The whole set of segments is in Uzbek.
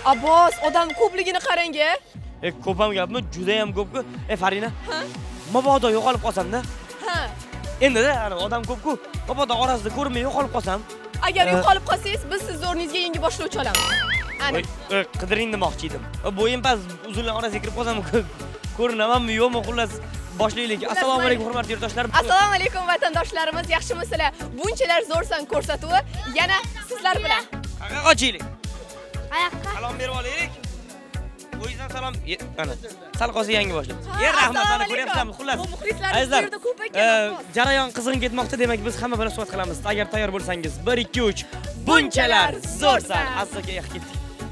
Abbos, odam ko'pligini qarang-a. Ko'p ham gapmi? Juda ham ko'p-ku. Farina. Ha? Mabodo yo'qolib qolsam-da. Ha. Endi-da, odam ko'p-ku. Mabodo orasida ko'rmay yo'qolib qolsam. Agar yo'qolib qolsangiz, biz sizni o'rningizga yangi boshlovchi olamiz. Ana. Qidiring demoqchi edim. Bo'yim pas uzunlar orasiga kirib qolsam ko'rinamanmi, yo'qmi, xullas boshlaylik. Assalomu alaykum hurmatli yurtdoshlar. Assalomu alaykum vatandoshlarimiz, yaxshimisizlar? Bunchalar zo'rsan ko'rsatuvi yana sizlar bilan. Qaqa qochaylik. Qayoqqa? Salom berib olaylik. O'yizdan salom. Ana, sal qolsa yangi boshlaydi. Rahmat, mana ko'ryapsizmi? Xullas. Bu muxlislarimiz bu yerda ko'p ekan. Jarayon qizg'in ketmoqda, demak biz hamma bilan suhbat qilamiz. Agar tayyor bo'lsangiz 1 2 3 bunchalar zo'rsan. Aslga ketdik.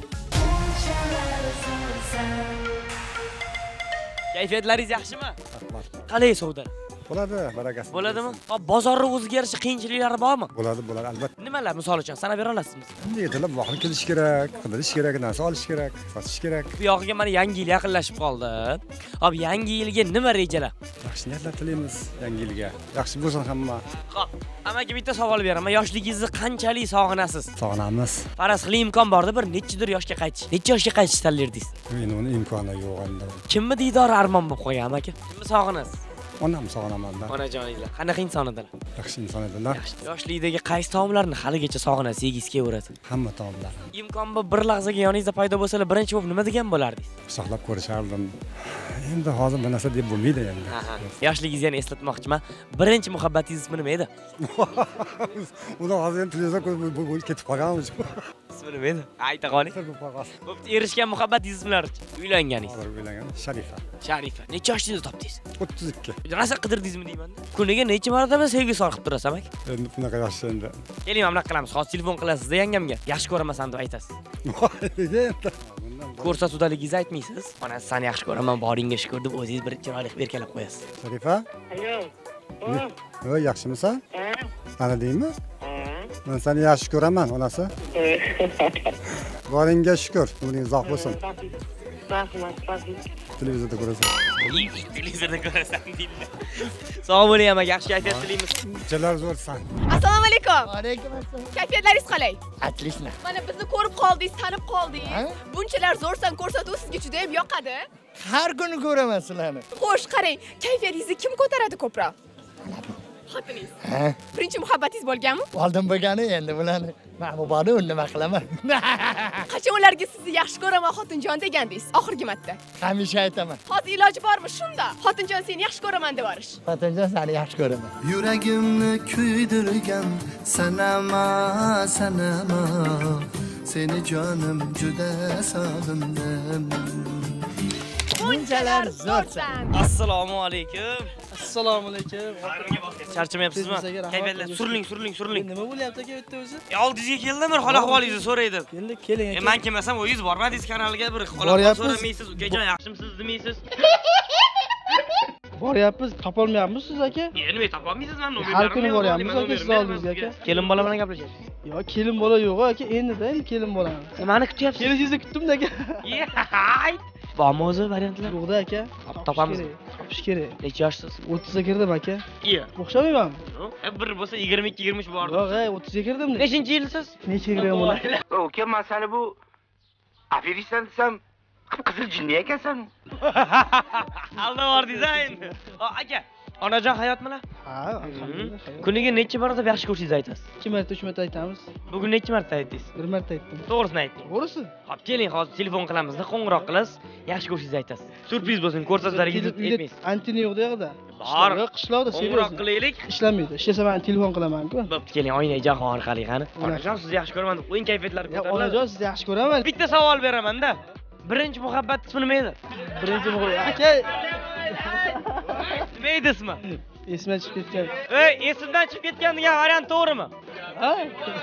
Kayfiyatlaringiz yaxshimi? Qalay savdo? Bo'ladi, barakasi. Bo'ladimi? Bozorning o'ziga yarasha qiyinchiliklari bormi? Bo'ladi, albatta. Nimalar, misol uchun sanab bera olasizmi? Ertalab vaqtga kelish kerak, qidirish kerak, narsa olish kerak, sotish kerak. Bu yog'iga mana yangi yil yaqinlashib qoldi. Hop, yangi yilga nima rejalar? Yaxshi niyatlar tilaymiz yangi yilga. Yaxshi bo'lsin hamma. Xo'p, amaga bitta savol beraman. Yoshligingizni qanchalik sog'inasiz? Sog'inamiz. Faraz qiling, imkon borda bir nechidir yoshga qaytish. Necha yoshga qaytish tanlardingiz? Men uni imkoni yo'q endi. Kimni diydori armon bo'lib qolgan amaki? Kimni sog'inasiz? Onam sog'inaman-da. Onajoningizlar. Qanaqa inson edilar? Yaxshi inson edilar. Yoshlikdagi qaysi taomlarni haligacha sog'inasiz, yegisiz kelaveradi? Hamma taomlar. Imkon bor bir lahzaga yoningizda paydo bo'lsalar, birinchi bo'lib nima degan bo'lardingiz? Saqlab ko'rishardim. Endi hozir bu narsa deb bo'lmaydi endi. Yoshligingizni yana eslatmoqchiman. Birinchi muhabbatingiz nima edi? Uni hozir endi televizor ketib qolganmiz. Ismi nima edi? Ayta qoling. Bo'pti, erishgan muhabbatingiz bilan uylanganingiz. Hozir uylangan Sharifa. Sharifa. Necha yoshingizda topdingiz? 32. Rosa qidirdingizmi deyman-da. Kuniga necha marotaba sevgi sor qilib turasiz, amak? Endi bunaqa yaxshi endi. Keling, mana qilamiz. Hozir telefon qilasiz-da yangamga. Yaxshi ko'raman deb aytasiz. Ko'rsatuvdaligingizni aytmaysiz. Mana seni yaxshi ko'raman, boringga shukur deb o'zingiz bir chiroyli qilib erkalab qo'yasiz. Sharifa? Alo. Yaxshimisan? Tanidingmi? Men seni yaxshi ko'raman, onasi. Boringga shukur, umringiz uzoq bo'lsin. Rahmat. Televizorda ko'rasan. Televizorda ko'rasan deydi. Sog' bo'ling, amaki, yaxshi kayfiyat tilaymiz. Bunchalar zo'rsan. Assalomu alaykum. Alaykum assalom. Kayfiyatlaringiz qalay? Отлично. Mana bizni ko'rib qoldingiz, tanib qoldingiz. Bunchalar zo'rsan ko'rsatuv sizga juda ham yoqadi. Har kuni ko'raman sizlarni. Xo'sh, qarang, kayfiyatingizni kim ko'taradi ko'proq? Xotiningiz. Birinchi muhabbatingiz bo'lganmi? Oldin bo'lgani, endi bularni mahbubani nima qilaman? Qachon ularga sizni yaxshi ko'raman xotinjon degandingiz oxirgi marta? Hamisha aytaman. Hozir iloji bormi shunda? Xotinjon seni yaxshi ko'raman deb yorish. Xotinjon seni yaxshi ko'raman. Yuragimni kuydirgan sanama seni jonim juda sog'indim. Bunchalar zo'rsan. Assalomu alaykum. Assalomu alaykum. Charchamayapsizmi? Kayfiyatlar surling. Nima bo'lyapti aka bu yerda o'zi? Oldingizga keldim, bir hol ahvolingizni so'raydim. Endi keling aka. Men kelmasam, o'zingiz bormadingiz kanalga, bir hol ahvol so'ramaysiz, ukajon yaxshimisiz demaysiz. Boryapmiz, topolmayapmiz siz aka? Nima topolmaysiz, men Har kuni boryapmiz aka siz oldingizga aka. Kelin bola bilan gaplashyapsiz. Yo'q, kelin bola yo'q aka, endi kelin bolamiz. Nimani kutyapsiz? Kelishingizni kutdim-da aka. Bormi o'zi variantlar? Yo'qda aka. Topamiz. Topish kerak. Necha yoshsiz? 30 ga kirdim aka. Iya. O'xshamaymanmi? Bir bo'lsa 22-23 bordi. Yo'q, 30 ga kirdim. Nechinchi yilsiz? Necha yil bo'ladi? Uka, masala bu aferistdan desam, qizil jinni ekansan. Aldavordingiz endi. Aka, onajon hayotmilar? Ha, alhamdulillah. Kuniga necha marotaba yaxshi ko'rishingizni aytasiz? 2 marta, 3 marta aytamiz. Bugun necha marta aytdingiz? 1 marta aytdim. To'g'risini ayting. To'g'risi? Xo'p, keling, hozir telefon qilamizda, qo'ng'iroq qilasiz, yaxshi ko'rishingizni aytasiz. Surpriz bo'lsin, ko'rsatuvlaringizni aytmaysiz. Antina yo'q deyapti. Bor. Qishloqda Qo'ng'iroq qilaylik. Ishlamaydi. Ishlasa men telefon qilaman-ku. Bo'pti, keling, oyna jahon orqali qani. Onajon, sizni yaxshi ko'raman deb o'yin kayfiyatlari ko'tariladi. Onajon, sizni yaxshi ko'raman. Bitta savol beraman-da. Birinchi muhabbat ismi nima edi? Birinchi muhabbat. Aka. Nima edi ismi? Esimdan chiqib ketgan. Esimdan chiqib ketgan degan variant to'g'rimi? Ha?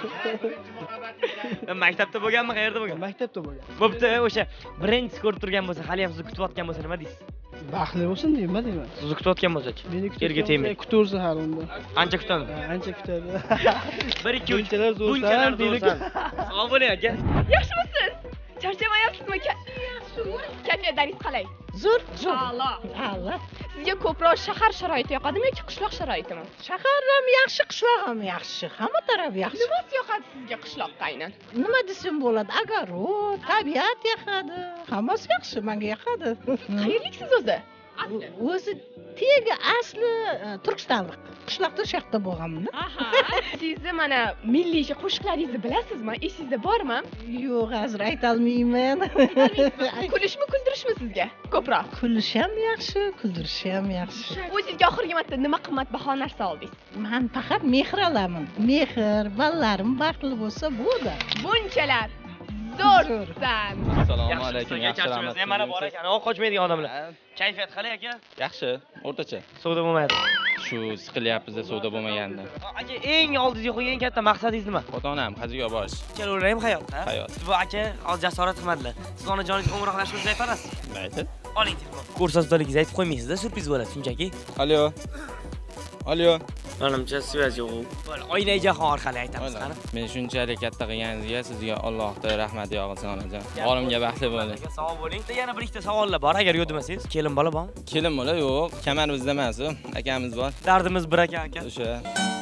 Maktabda bo'lganmi, qayerda bo'lgan? Maktabda bo'lgan. Bo'pti, o'sha birinchisi ko'rib turgan bo'lsa, hali ham sizni kutayotgan bo'lsa nima deysiz? Baxtli bo'lsin deyman. Sizni kutayotgan bo'lsa-chi? Meni Yerga tegmay. Kutaversa har unda. Ancha kutadi. Ancha kutadi. 1 2 3 Bunchalar zo'rsan deylik. Sog' bo'ling aka. Yaxshimisiz? Charchamayapsizmi? Kayfiyatlaringiz qalay? Zo'r, zo'r. A'lo. A'lo. Sizga ko'proq shahar sharoiti yoqadimi yoki qishloq sharoitimi? Shahar ham yaxshi, qishloq ham yaxshi. Hamma taraf yaxshi. Nimasi yoqadi sizga qishloqqa aynan? Nima desam bo'ladi? Огород, tabiat yoqadi. Hammasi yaxshi, menga yoqadi. Qayerliksiz o'zi? O'zi tegi asli Turkistonlik. Qishloqda sharqda bo'lganman. Aha. Sizni mana milliy qo'shiqlaringizni bilasizmi? Esingizda bormi? Yo'q, hozir ayta olmayman. Kulishmi, kuldirishmi sizga? Ko'proq. Kulish ham yaxshi, kuldirish ham yaxshi. O'zingizga oxirgi marta nima qimmatbaho narsa oldingiz? Men faqat mehr olaman. Mehr, bolalarim baxtli bo'lsa bo'ldi. Bunchalar zo'rsan. Assalomu alaykum. Yaxshi rahmat. Mana bor ekan, qochmaydigan odamlar. Kayfiyat qalay aka? Yaxshi, o'rtacha. Savdo bo'lmaydi. Shu siqilyapmiz-da savdo bo'lmaganda. Aka, eng oldingizga qo'ygan eng katta maqsadingiz nima? Ota-onam hajga borish. Ikkalalar ham hayotda. Hayot. Bu aka, hozir jasorat qilmadilar. Siz onajoningiz qo'ng'iroqlashib aytasiz. Mayli. Oling telefon. Ko'rsatuvlaringizni aytib qo'ymaysiz-da, syurpriz bo'ladi shunchaki. Alo. Alo. Menimcha svязь yo'q. Bo'ldi, oynai jahon orqali aytamiz qani. Men shunchalik katta qilganingizga sizga Allohning rahmati yog'ilsin onajon. Olimga baxtli bo'ling. Sog' bo'ling. Yana bir ikkita savollar bor, agar yo'q demasangiz. Kelin bola bormi? Kelin bola yo'q, kamar bizda emas u. Akamiz bor. Dardimiz bir ekan aka. O'sha.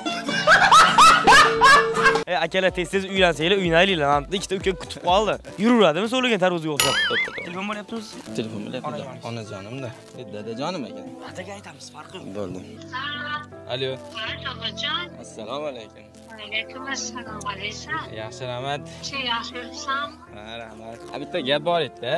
Akalar tez-tez uylansanglar, uynayliklar. Mana ikkita uka kutib qoldi. Yuraveradimi so'lagan tarvuzga o'xshab. Telefon bo'lyaptimi? Telefon bo'lyapti. Onajonimda. Dadajonim ekan. Dadaga aytamiz, farqi yo'q. Bo'ldi. Alo. Assalomu alaykum. Alaykum assalom. Alaysan? Yaxshi, rahmat. Sen yaxshisan? Ha, rahmat. Bitta gap bor edi-da.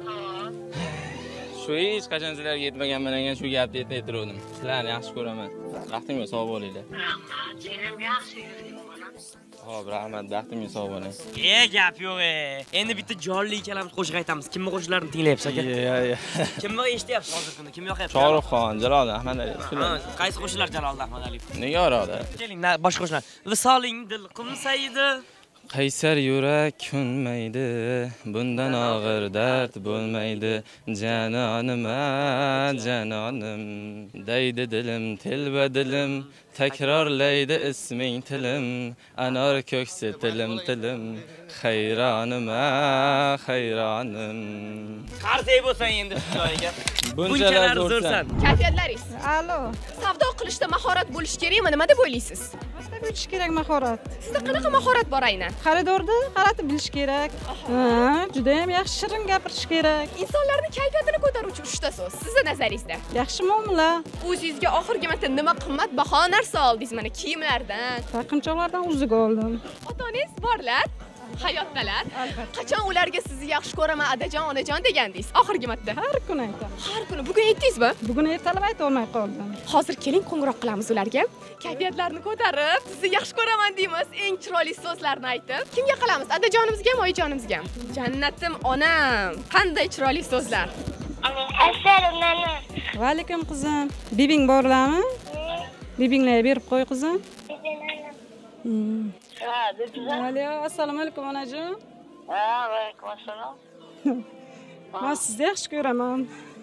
Shu hech qachon sizlarga yetmaganman ekan shu gapni ayttirdim. Sizlarni yaxshi ko'raman. Vaqtingiz sog' bo'linglar. Rahmat. Senim yaxshi yuring. Xo'p, rahmat. Vaqtingiz sog' bo'ling. Gap yo'q. Endi bitta jonli ikkalamiz qo'shiq aytamiz. Kimning qo'shiqlarini tinglayapsiz aka? Kimni eshityapsiz hozir kunda? Kim yoqyapti? Shohruxxon, Jalol Ahmadaliyev. Qaysi qo'shiqlar Jalol Ahmadaliyev? Nigoroda. Keling, boshqa qo'shiqlar. Visoling dil qumsaydi. Qaysar yurak kunmaydi, bundan og'ir dard bo'lmaydi. Janonim, janonim, deydi dilim, telba dilim, takrorlaydi isming tilim, anor ko'ksi tilim tilim, hayronim, hayronim. Qarsay bo'lsan endi shu joyiga. Bunchalar zo'rsan. Kayfiyatlaringiz? Alo. Savdo qilishda mahorat bo'lish kerakmi? Nima deb o'ylaysiz? Qanday bilish kerak mahorat? Sizda qanaqa mahorat bor aynan? Xaridorni qaratib bilish kerak. Juda ham yaxshi shirin gapirish kerak. Insonlarning kayfiyatini ko'taruvchi uchta so'z. Sizning nazaringizda? Yaxshi muomala. O'zingizga oxirgi marta nima qimmatbaho narsa oldingiz? Mana kiyimlardan, taqinchoqlardan uziga oldim. Ota-onangiz borlar? Hayotdalar. Qachon ularga sizni yaxshi ko'raman, adajon, onajon degandingiz? Oxirgi marta. Har kuni aytaman. Har kuni. Bugun aytdingizmi? Bugun ertalab ayta olmay qoldim. Hozir keling qo'ng'iroq qilamiz ularga. Kayfiyatlarini ko'tarib, sizni yaxshi ko'raman deymiz. Eng chiroyli so'zlarni aytib. Kimga qilamiz? Adajonimizgami, oyijonimizgami? Jannatim onam. Qanday chiroyli so'zlar. Assalom nana. Va alaykum qizim. Bibing borlarmi? Bibinglarga berib qo'y qizim. Ha, debizan. Assalomu alaykum onajon. Ha, va alaykum assalom. Men sizni yaxshi ko'raman.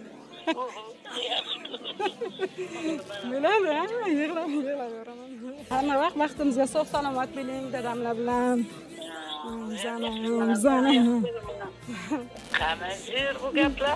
Bo'ladi, yig'laveraman. Hamma vaqt vaqtimizga sog' salomat bo'ling dadamlar bilan. Zana. Qanday bu gaplar?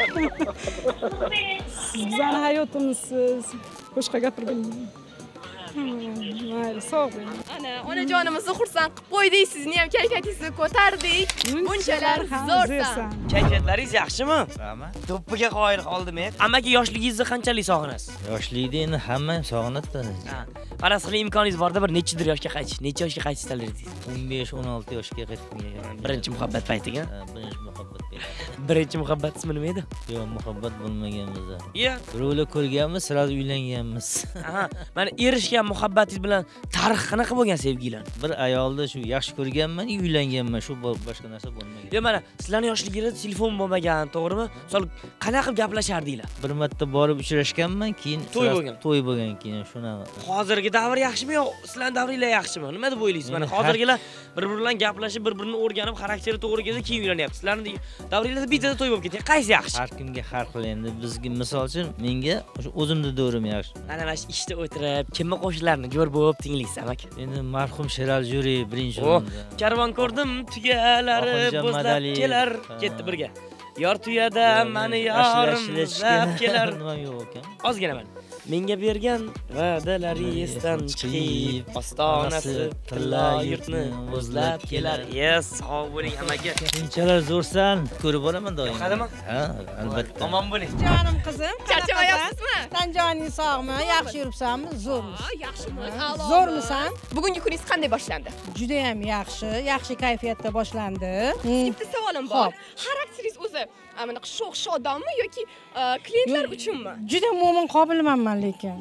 Bizani hayotimizsiz. Boshqa gapirgin. Mayli, sog' bo'ling. Ana, onajonimizni xursand qilib qo'ydik, sizni ham kayfiyatingizni ko'tardik. Bunchalar zo'rsan. Kayfiyatlaringiz yaxshimi? Rahmat. Do'ppiga qoyil qoldim. Amaki yoshligingizni qanchalik sog'inasiz? Yoshlikda endi hamma ham sog'inadi-da. Faraz qiling imkoningiz borda bir nechidir yoshga qaytish. Necha yoshga qaytish istardingiz? 15-16 yoshga qaytdim. Birinchi muhabbat paytiga? Birinchi muhabbat. Birinchi muhabbat ismi nima edi? Yo'q, muhabbat bo'lmagan biz. Iya. Birovlar ko'rganmiz, sirasi uylanganmiz. Aha, mana erishgan muhabbatingiz bilan tarix qanaqa bo'lgan sevgilar? Bir ayolni shu yaxshi ko'rganman, uylanganman, shu boshqa narsa bo'lmagan. Yo mana sizlarning yoshligingizda telefon bo'lmagan, to'g'rimi? Misol qanaqa qilib gaplashardinglar? Bir marta borib uchrashganman, keyin to'y bo'lgan keyin shunaqa. Hozirgi davr yaxshimi yo sizlarning davringlar yaxshimi? Nima deb o'ylaysiz? Mana hozirgilar bir-biri bilan gaplashib, bir-birini o'rganib, xarakteri to'g'ri kelsa keyin uylanyapti. Sizlarning davringlarda bittada to'y bo'lib ketgan. Qaysi yaxshi? Har kimga har xil endi. Bizga misol uchun menga o'zimni davrim yaxshi. Ana shu ishda o'tirib, kimni qo'shiqlarini jo'r bo'lib tinglaysiz, amaki? Endi marhum Sherali Jo'rayev birinchi o'rinda. Karvon ko'rdim, tugalari, bo'zlab kelar, ketdi birga. Yor tuyada meni yorim izlab kelar. Nima yo'q ekan? Ozgina mana. Menga bergan va'dalari esdan chiqib, ostonasi tilla yurtni o'zlab kelar. Yes, sog' bo'ling amaki. Shunchalar zo'rsan, ko'rib boraman doim. Yoqadimi? Ha, albatta. Omon bo'ling. Jonim qizim, Charchamayapsizmi? Tanjoning sog'mi? Yaxshi yuribsanmi? Zo'rmisan? Yaxshimi? Zo'rmisan? Bugungi kuningiz qanday boshlandi? Juda ham yaxshi kayfiyatda boshlandi. Bitta savolim bor. Xarakteringiz o'zi mana sho'x shodonmi yoki klientlar uchunmi? Juda mo'min qobilman lekin.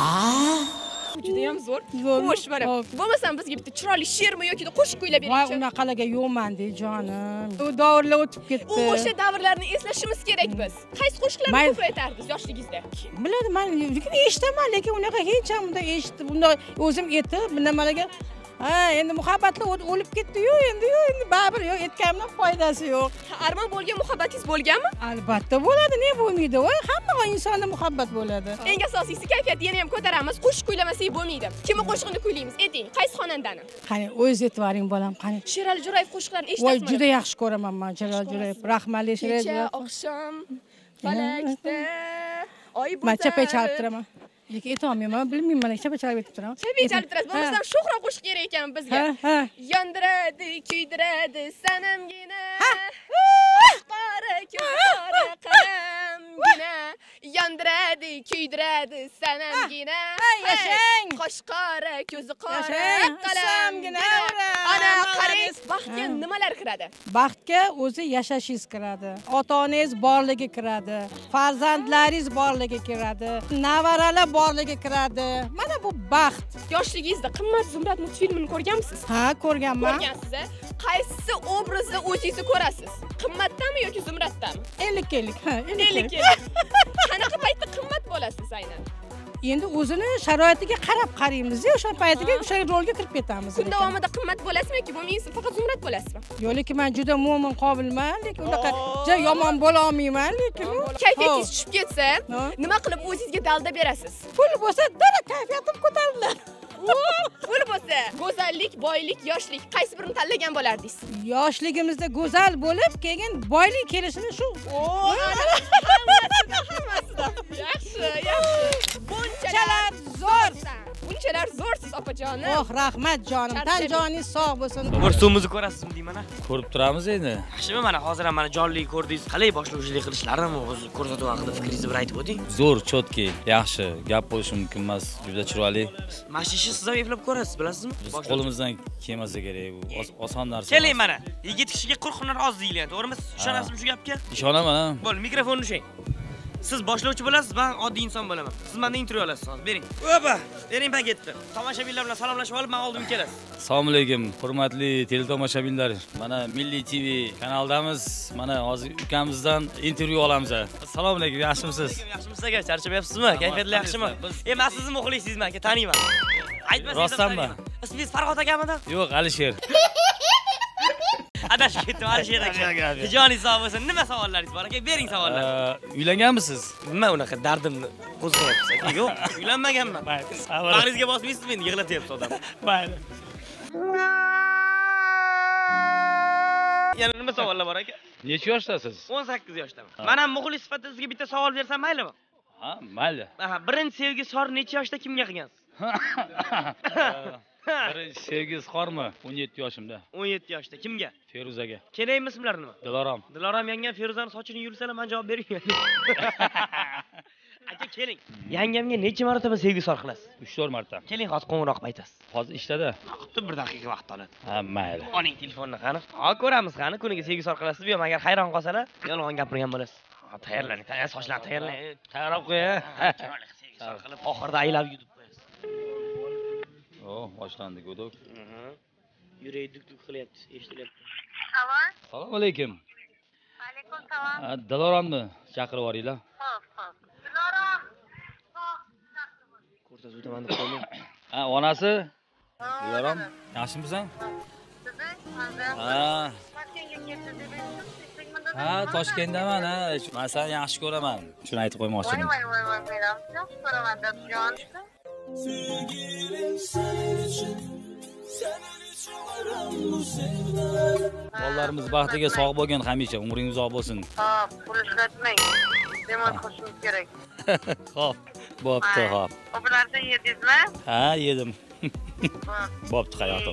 Juda ham zo'r. Xo'sh, mana bo'lmasam bizga bitta chiroyli she'rmi yoki qo'shiq kuylab Voy, beringchi. unaqalarga yo'qman-de jonim. U davrlar o'tib ketdi. O'sha davrlarni eslashimiz kerak biz. Qaysi qo'shiqlarni ko'p aytardingiz yoshligingizda? Biladi, men lekin eshitaman, lekin unaqa hech ham bunday eshitib, bunday o'zim aytib, nimalarga endi muhabbatlar o'lib ketdi-yu, endi baribir yo'q, aytganimdan foydasi yo'q. Armon bo'lgan muhabbatingiz bo'lganmi? Albatta bo'ladi, ne bo'lmaydi? Voy, hamma insonda muhabbat bo'ladi. Eng asosiysi kayfiyatni yana ham ko'taramiz. Qo'shiq kuylamasak bo'lmaydi. Kimni qo'shig'ini kuylaymiz? Ayting, qaysi xonandani? Qani, o'zingiz aytib boring, bolam, qani. Sherali Jo'rayev qo'shiqlarini Voy, eshitasizmi? juda yaxshi ko'raman men Sherali Jo'rayev. Rahmatli Sherali Kecha Jo'rayev. oqshom falakda oy bo'tar. Men chapay chalib turaman. Lekin aytolmayman, bilmayman, chapay chalib aytib turaman. Chapay chalib turasiz. Bo'lmasam sho'xroq qo'shiq kerak ekan bizga. Yondiradi, kuydiradi sanamgina. Qora ko'zlari qalamgina. Yondiradi, kuydiradi sanamgina. Yashang! Qosh qora, ko'zi qora qalamgina. Ana qarang, baxtga nimalar kiradi? Baxtga o'zi yashashingiz kiradi. Ota-onangiz borligi kiradi. Farzandlaringiz borligi kiradi. Nevaralar borligi kiradi. Mana bu baxt. Yoshligingizda Qimmat Zumrad multfilmini ko'rganmisiz? Ha, ko'rganman. Ko'rgansiz-a? Qaysi obrazni o'zingizni ko'rasiz? Qimmatdanmi yoki Zumraddanmi? 50-50. Ha, 50. Qanaqa paytda qimmat bo'lasiz aynan? Endi o'zini sharoitiga qarab qaraymiz-ku, o'sha paytiga o'sha rolga kirib ketamiz. Kun davomida qimmat bo'lasizmi yoki bo'lmaysiz, faqat Zumrad bo'lasizmi? Yo'q, lekin men juda mo'min qobilman, lekin unaqa yomon bo'la olmayman, lekin kayfiyatingiz tushib ketsa, nima qilib o'zingizga dalda berasiz? Pul bo'lsa, dara kayfiyatim ko'tariladi. Pul bo'lsa, go'zallik, boylik, yoshlik qaysi birini tanlagan bo'lardingiz? Yoshligimizda go'zal bo'lib, keyin boylik kelishini shu. Hammasida. Yaxshi. Bunchalar zo'rsan. Bunchalar zo'rsiz opajonim. Oh, rahmat jonim. Tan joningiz sog' bo'lsin. Bir suvimizni ko'rasizmi deyman-a? Ko'rib turamiz endi. Yaxshimi, mana hozir ham mana jonli ko'rdingiz. Qalay boshlovchilik qilishlarini o'zi ko'rsatuv haqida fikringizni bir aytib o'ting. Zo'r, chotki, yaxshi, gap bo'lishi mumkin emas, juda chiroyli. Mashishni siz ham eplab ko'rasiz, bilasizmi? Qo'limizdan kelmasa kerak, bu oson narsa. Keling mana, yigit kishiga 40 hunar oz deyiladi, to'g'rimi? Siz ishonasizmi shu gapga? Ishonaman. Bo'l, mikrofonni ushlang. Siz boshlovchi bo'lasiz, men oddiy inson bo'laman. Siz mendan intervyu olasiz hozir, bering. Opa, bering paketni. Tomoshabinlar bilan salomlashib olib, men oldimga kelasiz. Assalomu alaykum, hurmatli teletomoshabinlar. Mana Milliy TV kanaldamiz. Mana hozir ukamizdan intervyu olamiz. Assalomu alaykum, yaxshimisiz? Yaxshimisiz aka, charchamayapsizmi? Kayfiyatlar yaxshimi? Men sizni muxlisingizman aka, taniyman. Aytmasangiz. Rostdanmi? Ismingiz Farhod akamidi? Yo'q, Alisher. Adashib ketdim, Alisher aka. Joningiz sog' bo'lsin. Nima savollaringiz bor aka? Bering savollarni. Uylanganmisiz? Nima unaqa dardimni qo'zg'ayapsiz aka? Yo'q, uylanmaganman. Bag'ringizga bosmaysizmi endi, yig'latyapsiz odam. Mayli. Yana nima savollar bor aka? Necha yoshdasiz? 18 yoshdaman. Men ham muxlis sifatida sizga bitta savol bersam maylimi? Ha, mayli. Aha, birinchi sevgi sor necha yoshda kimga qilgansiz? Birinchi sevgi izhormi? 17 yoshimda. 17 yoshda kimga? Feruzaga. Kerakmi ismlar nima? Dilorom. Dilorom yangam Feruzani sochini yulsalar, men javob bermayman. Aka keling. Yangamga necha marotaba sevgi sor qilasiz? 3-4 marta. Keling, hozir qo'ng'iroq aytasiz. Hozir ishlarda. Xuddi 1 daqiqa vaqt oladi. Ha, mayli. Oling telefonni qani. Ha, ko'ramiz qani, kuniga sevgi sor qilasizmi yo agar hayron qolsalar, yolg'on gapirgan bo'lasiz. Ha, tayyorlaning. Sochlarni tayyorlang. Tayyorlab qo'y-a. Chiroyli sevgi sor qilib, oxirida I love you deb qo'yasiz. Boshlandi go'dok. Yuragi duk-duk qilyapti, eshitilyapti. Assalomu alaykum. Alaykum salom. Diloromni chaqirib yuboringlar. Xo'p. Dilorom. Ko'rsatuvda men deb qo'ying. Ha, onasi? Dilorom, yaxshimisan? Ha, Toshkentdaman, ha. Men seni yaxshi ko'raman. Shuni aytib qo'ymoqchiman. Voy, yaxshi ko'raman deb jon. Sevgilim senin için, senin için. Bollarimiz baxtiga sog' bo'lgan hamisha, umringiz uzoq bo'lsin. Hop, pul ishlatmang. Demak, qo'shimiz kerak. Xo'p, bo'pti, xo'p. Bularni yedingizmi? Ha, yedim. Bo'pti hayotim.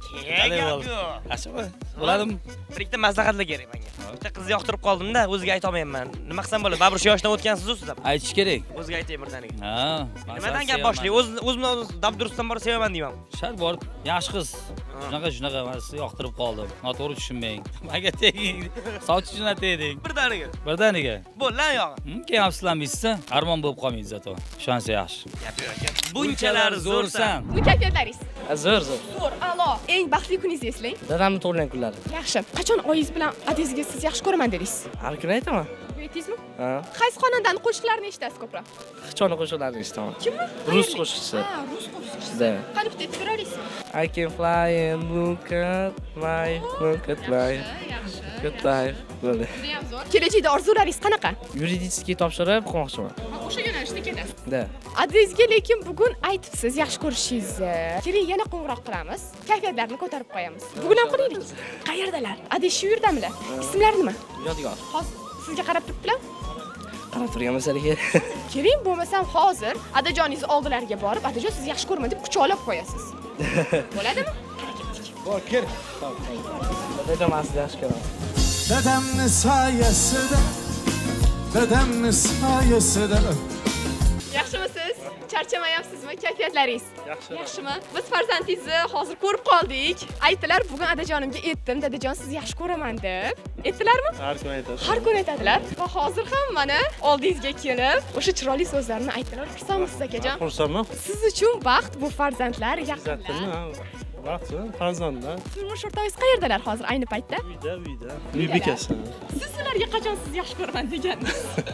Yaxshimi? Bo'ladimi? Bir ikkita maslahatlar kerak menga. Bitta qizni yoqtirib qoldim-da, o'ziga ayta olmayman. Nima qilsam bo'ladi? Baribir shu yoshdan o'tgansiz-ku siz ham. Aytish kerak. O'ziga aytay birdaniga. Ha, nimadan gap boshlaydi? O'zimdan dabdurustdan bor sevaman deyman. Shart bor, yaxshi qiz. Shunaqa men sizni yoqtirib qoldim. Noto'g'ri tushunmang. Menga teging. Soch jo'natding. Birdaniga. Bo'l, lan yog'i. Keyin afsuslanmaysiz, armon bo'lib qolmaysiz zato. Ishonsa yaxshi. Bunchalar zo'rsan. Bu kayfiyatlaringiz? Zo'r. Zo'r, a'lo. Eng baxtli kuningizni eslang. Dadamni tug'ilgan kunlari. Yaxshi. Qachon oyingiz bilan adangizga siz yaxshi ko'raman dedingiz? Har kuni aytaman. Aytdingizmi? Ha. Qaysi xonandani qo'shiqlarini eshitasiz ko'proq? Xichoni qo'shiqlarini eshitaman. Kimni? Rus qo'shiqchisi. Ha, rus qo'shiqchisi. Da. Qani bitta aytib berarsiz? I can fly and look at life. Yaxshi. Good life. Bo'ldi. Juda ham zo'r. Kelajakda orzularingiz qanaqa? Yuridiskiy topshirib qilmoqchiman. O'sha yo'nalishda ketasiz. Da. Adangizga lekin bugun aytibsiz yaxshi ko'rishingizni. Keling, yana qo'ng'iroq qilamiz. Kayfiyatlarini ko'tarib qo'yamiz. Bugun ham qilaylik. Qayerdalar? Adangiz shu yerdamilar? Ismlari nima? Yodgor. Hozir sizga qarab turibdilar? Qarab turgan masalaga. Keling, bo'lmasam hozir adajoningiz oldilariga borib, adajon sizni yaxshi ko'raman deb quchoqlab qo'yasiz. Bo'ladimi? Bor, kel. Dadam sizni yaxshi ko'raman. Dedemni sayesinde, dedemni sayesinde. Yaxshimisiz? Charchamayapsizmi? Kayfiyatlaringiz? Yaxshi. Yaxshimi? Biz farzandingizni hozir ko'rib qoldik. Aytdilar, bugun adajonimga aytdim, dadajon sizni yaxshi ko'raman deb. Aytdilarmi? Har kuni aytadi. Har kuni aytadilar. Va hozir ham mana oldingizga kelib, o'sha chiroyli so'zlarni aytdilar. Xursandmisiz akajon? Xursandman. Siz uchun baxt bu farzandlar, yaqinlar. Baxt, farzandlar. Turmush o'rtog'ingiz qayerdalar hozir ayni paytda? Uyda. Uy bekasi. Siz ularga qachon sizni yaxshi ko'raman degansiz?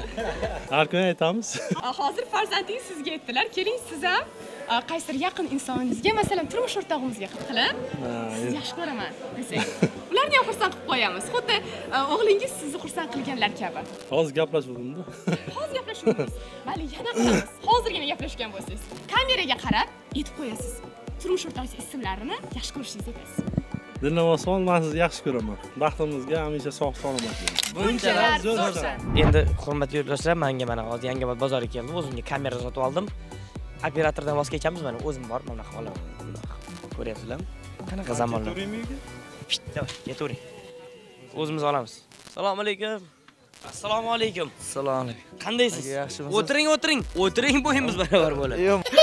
Har kuni aytamiz. Hozir farzandingiz sizga aytdilar, keling siz ham qaysidir yaqin insoningizga, masalan, turmush o'rtog'imizga qilib, sizni yaxshi ko'raman desangiz. Ularni ham xursand qilib qo'yamiz. Xuddi o'g'lingiz sizni xursand qilganlar kabi. Hozir gaplashuvdim-da. Hozir gaplashuvdingiz. Mayli, yana qilamiz. Hozirgina gaplashgan bo'lsangiz, kameraga qarab aytib qo'yasiz. Turmush o'rtog'ingiz ismlarini yaxshi ko'rishingizni aytasiz. Dilnavoson, men sizni yaxshi ko'raman. Baxtimizga hamisha sog' salomat bo'ling. Bunchalar zo'rsan. Endi hurmatli yurtdoshlar, menga mana hozir Yangiobod bozoriga keldim. O'zimga kamera sotib oldim. Operatordan voz kechamiz, mana o'zim bor, mana holam. Ko'ryapsizlarmi? Qanaqa zamonlar. Bitta, ketavering. O'zimiz olamiz. Assalomu alaykum. Assalomu alaykum. Assalomu alaykum. Qandaysiz? Yaxshimisiz? O'tiring, bo'yimiz barobar bo'ladi.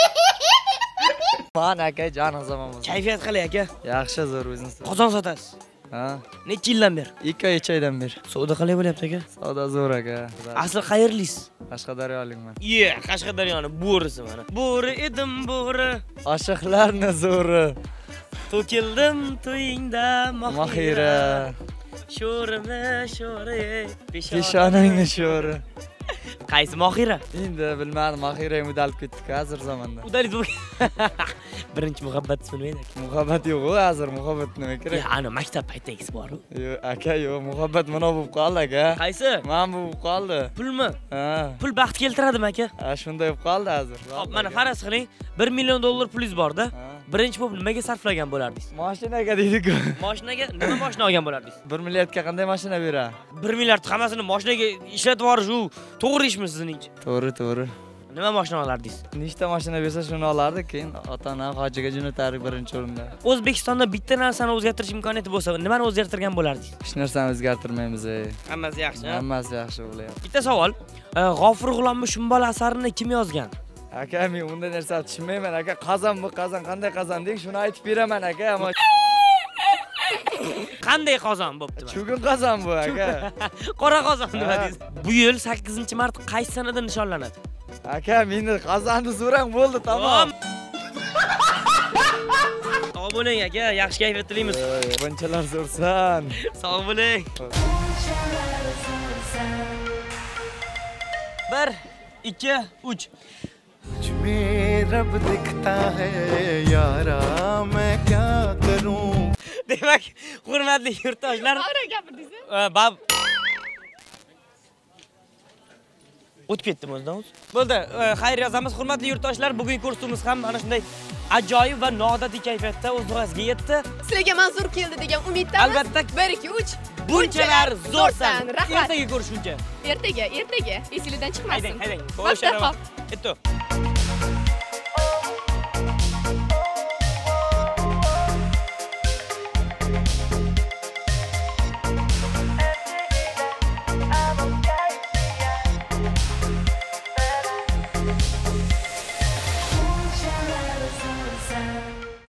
Man aka, jon azaman. Kayfiyat qalay aka? Yaxshi, zo'r o'zingiz. Qozon sotasiz? Ha. Necha yildan beri? 2 oy 3 oydan beri. Savdo qalay bo'lyapti aka? Savdo zo'r aka. Asli qayerlisiz? Qashqadaryolikman. Qashqadaryoni bo'risi mana. Bo'ri edim, bo'ri. Oshiqlarni zo'ri. To'kildim to'yingda Mahira. Sho'ri, Peshonangni sho'ri. Qaysi Mahira? Endi bilmadim, Mahira udalib ketdi hozir zamonda. Udalib. Birinchi muhabbat bilmaydi. Muhabbat yo'q, hozir muhabbat nima kerak? Ana maktab paytingiz bor-ku. Yo'q, aka, yo'q, muhabbat mana bo'lib qoldi aka. Qaysi? Men bo'lib qoldi. Pulmi? Ha. Pul baxt keltiradimi aka? Ha, shunday bo'lib qoldi hozir. Hop, mana faraz qiling, 1 million dollar pulingiz bor-da. Birinchi pul nimaga sarflagan bo'lardingiz? Mashinaga deydi-ku. Mashinaga nima mashina olgan bo'lardingiz? 1 milliardga qanday mashina beradi? 1 milliard hammasini mashinaga ishlatib yuborish u to'g'ri ishmi sizningcha? To'g'ri. Nima mashina olardingiz? Nechta mashina bersa shuni olardik, keyin ota-ona hojiga jo'natardik birinchi o'rinda. O'zbekistonda bitta narsani o'zgartirish imkoniyati bo'lsa, nimani o'zgartirgan bo'lardingiz? Hech narsani o'zgartirmaymiz. Hammasi yaxshi. Hammasi yaxshi bo'lyapti. Bitta savol. G'ofur G'ulomni Shumbol asarini kim yozgan? Aka, men unday narsa tushunmayman aka. Qozon bu qozon, qanday qozon deng, shuni aytib beraman aka. Qanday qozon bo'pti? Chugun qozon bu aka. Qora qozon nima deysiz? Bu yil 8-mart qaysi sanada nishonlanadi? Aka, meni qozonni so'rang bo'ldi, tamom. Sog' bo'ling aka, yaxshi kayfiyat tilaymiz. Bunchalar zo'rsan. Sog' bo'ling. 1 2 3 में रब दिखता है यारा मैं क्या करूं. Demak, hurmatli yurtdoshlar, To'g'ri gapirdingiz. O'tib ketdim o'zidan o'zi. Bo'ldi, xayr yozamiz. Hurmatli yurtdoshlar, bugungi kursimiz ham mana shunday ajoyib va noodatiy kayfiyatda o'z nihoyasiga yetdi. Sizlarga manzur keldi degan umiddamiz. Albatta 1 2 3 bunchalar zo'rsan. Rahmat. Ertaga ko'rishguncha. Ertaga. Esingizdan chiqmasin. Haydang. Vaqti qol. Ketdi.